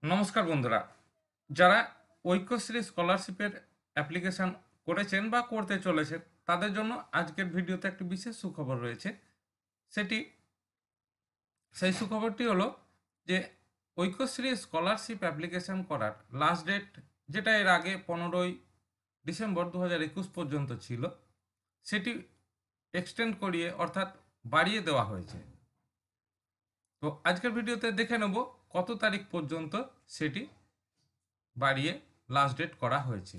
নমস্কার বন্ধুরা, যারা ঐক্যশ্রী স্কলারশিপের অ্যাপ্লিকেশন করেছেন বা করতে চলেছেন তাদের জন্য আজকের ভিডিওতে একটি বিশেষ সুখবর রয়েছে। সেটি সেই সুখবরটি হলো যে ঐক্যশ্রী স্কলারশিপ অ্যাপ্লিকেশন করার লাস্ট ডেট, যেটা এর আগে 15ই ডিসেম্বর 2021 পর্যন্ত ছিল, সেটি এক্সটেন্ড করিয়ে অর্থাৎ বাড়িয়ে দেওয়া হয়েছে। তো আজকের ভিডিওতে দেখে নেব কত তারিখ পর্যন্ত সেটি বাড়িয়ে লাস্ট ডেট করা হয়েছে।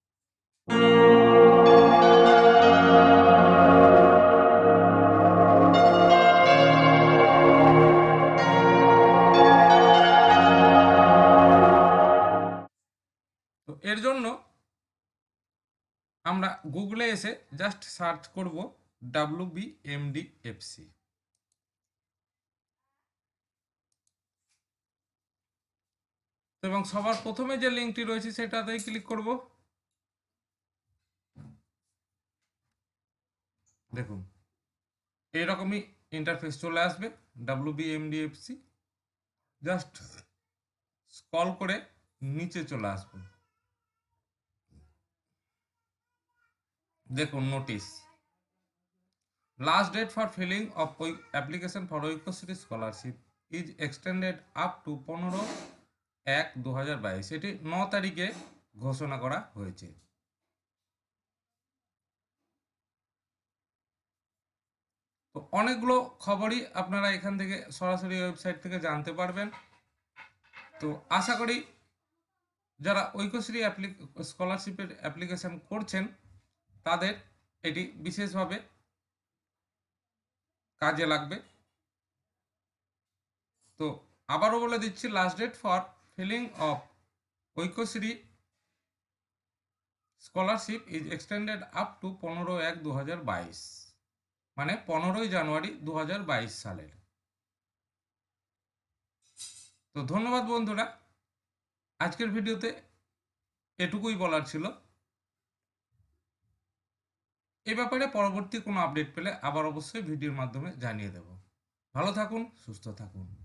তো এর জন্য আমরা গুগলে এসে জাস্ট সার্চ করব WBMDFC। এবং সবার প্রথমে যে লিঙ্কটি রয়েছে সেটাতেই ক্লিক করব। দেখুন এইরকমই ইন্টারফেস চলে আসবে WBMDFC। জাস্ট স্ক্রল করে নিচে চলে আসবো। দেখুন notice, last date for filling of application for Aikyashree scholarship is extended up to 15/1/2022। এটি 9 তারিখে ঘোষণা করা হয়েছে। তো অনেকগুলো খবরই আপনারা এখান থেকে সরাসরি ওয়েবসাইট থেকে জানতে পারবেন। তো আশা করি যারা ঐক্যশ্রী স্কলারশিপের অ্যাপ্লিকেশন করছেন তাদের এটি বিশেষভাবে কাজে লাগবে। তো আবারও বলে দিচ্ছি, last date for filling of Aikyashree scholarship is extended up to 15/1/2022, মানে 15ই জানুয়ারি 2022 সালের। তো ধন্যবাদ বন্ধুরা, আজকের ভিডিওতে এটুকুই বলার ছিল। এ ব্যাপারে পরবর্তী কোনো আপডেট পেলে আবার অবশ্যই ভিডিওর মাধ্যমে জানিয়ে দেব। ভালো থাকুন, সুস্থ থাকুন।